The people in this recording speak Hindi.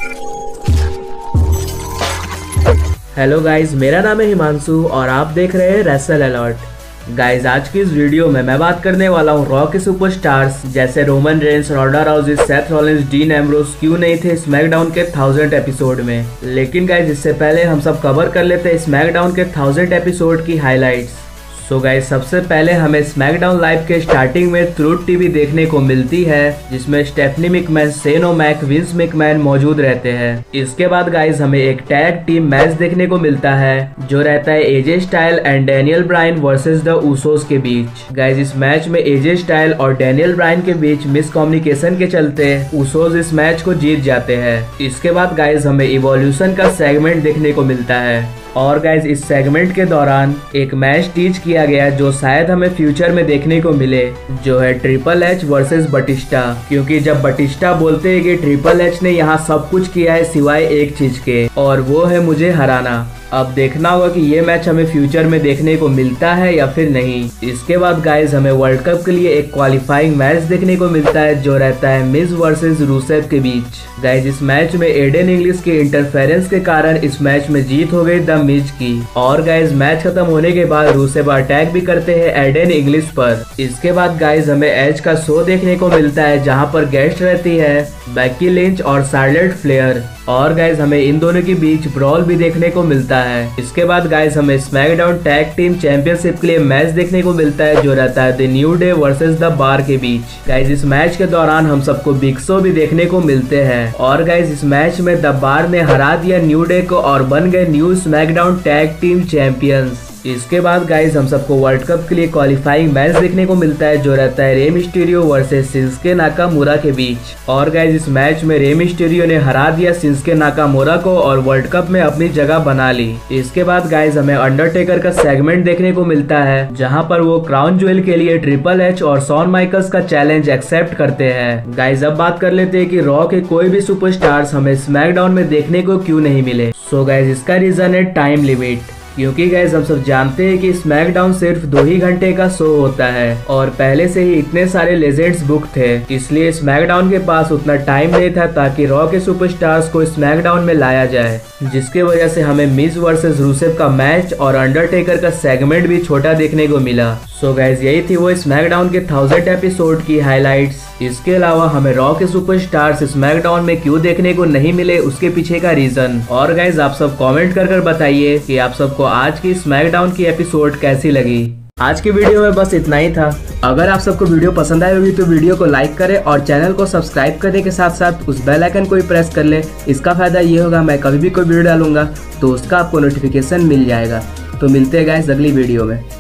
हेलो गाइज, मेरा नाम है हिमांशु और आप देख रहे हैं रेसल अलर्ट। गाइज, आज की इस वीडियो में मैं बात करने वाला हूँ रॉ के सुपरस्टार्स जैसे Roman Reigns, Ronda Rousey, Seth Rollins, Dean Ambrose क्यों नहीं थे स्मैकडाउन के 1000 एपिसोड में। लेकिन गाइज, इससे पहले हम सब कवर कर लेते हैं स्मैकडाउन के 1000 एपिसोड की हाईलाइट्स। सो गाइज, सबसे पहले हमें स्मैकडाउन लाइव के स्टार्टिंग में ट्रूथ टीवी देखने को मिलती है जिसमें Stephanie McMahon, Shane O'Mac, Vince McMahon मौजूद रहते हैं। इसके बाद गाइज हमें एक टैग टीम मैच देखने को मिलता है जो रहता है AJ Styles and Daniel Bryan versus the Usos के बीच। गाइज, इस मैच में एजे स्टाइल और डैनियल ब्रायन के बीच मिसकम्युनिकेशन के चलते उसोस इस मैच को जीत जाते हैं। इसके बाद गाइज हमें इवोल्यूशन का सेगमेंट देखने को मिलता है और गाइज इस सेगमेंट के दौरान एक मैच टीच किया गया जो शायद हमें फ्यूचर में देखने को मिले, जो है ट्रिपल एच वर्सेस बटिस्टा। क्योंकि जब बटिस्टा बोलते हैं कि ट्रिपल एच ने यहाँ सब कुछ किया है सिवाय एक चीज के, और वो है मुझे हराना। अब देखना होगा कि ये मैच हमें फ्यूचर में देखने को मिलता है या फिर नहीं। इसके बाद गाइज हमें वर्ल्ड कप के लिए एक क्वालिफाइंग मैच देखने को मिलता है जो रहता है मिज वर्सेस रूसेव के बीच। गाइज, इस मैच में एडन इंग्लिश के इंटरफेरेंस के कारण इस मैच में जीत हो गई द मिज की। और गाइज, मैच खत्म होने के बाद रूसेव अटैक भी करते हैं एडन इंग्लिश पर। इसके बाद गाइज हमें एज का शो देखने को मिलता है जहाँ पर गेस्ट रहती है बेकी लिंच और शार्लेट फ्लेयर। और गाइज हमें इन दोनों के बीच ब्रॉल भी देखने को मिलता है। इसके बाद गाइज हमें स्मैकडाउन टैग टीम चैंपियनशिप के लिए मैच देखने को मिलता है जो रहता है the New Day versus the Bar के बीच। गाइज, इस मैच के दौरान हम सबको बिग शो भी देखने को मिलते हैं। और गाइज, इस मैच में द बार ने हरा दिया न्यू डे को और बन गए new SmackDown tag team champions. इसके बाद गाइज हम सबको वर्ल्ड कप के लिए क्वालिफाइंग मैच देखने को मिलता है जो रहता है Rey Mysterio versus Shinsuke Nakamura के बीच। और गाइज, इस मैच में रे मिस्टीरियो ने हरा दिया शिंसुके नाकामुरा को और वर्ल्ड कप में अपनी जगह बना ली। इसके बाद गाइज हमें अंडरटेकर का सेगमेंट देखने को मिलता है जहां पर वो क्राउन ज्वेल के लिए ट्रिपल एच और शॉन माइकल्स का चैलेंज एक्सेप्ट करते हैं। गाइज, अब बात कर लेते हैं कि रॉ के कोई भी सुपरस्टार्स हमें स्मैकडाउन में देखने को क्यों नहीं मिले। सो गाइज, इसका रीजन है टाइम लिमिट। क्योंकि गाइज हम सब जानते हैं कि स्मैकडाउन सिर्फ 2 ही घंटे का शो होता है और पहले से ही इतने सारे लेजेंड्स बुक थे, इसलिए स्मैकडाउन के पास उतना टाइम नहीं था ताकि रॉ के सुपरस्टार्स को स्मैकडाउन में लाया जाए, जिसके वजह से हमें मिज वर्सेस रूसेव का मैच और अंडरटेकर का सेगमेंट भी छोटा देखने को मिला। सो गाइज, यही थी वो स्मैकडाउन के 1000 एपिसोड की हाईलाइट्स। इसके अलावा हमें रॉ के सुपरस्टार्स स्मैकडाउन में क्यों देखने को नहीं मिले उसके पीछे का रीजन। और गाइज, आप सब कमेंट कर बताइए कि आप सबको आज की स्मैकडाउन की एपिसोड कैसी लगी। आज की वीडियो में बस इतना ही था। अगर आप सबको वीडियो पसंद आई होगी तो वीडियो को लाइक करें और चैनल को सब्सक्राइब करने के साथ साथ उस बेल आइकन को भी प्रेस कर ले। इसका फायदा ये होगा मैं कभी भी कोई वीडियो डालूंगा तो उसका आपको नोटिफिकेशन मिल जाएगा। तो मिलते हैं गाइस अगली वीडियो में।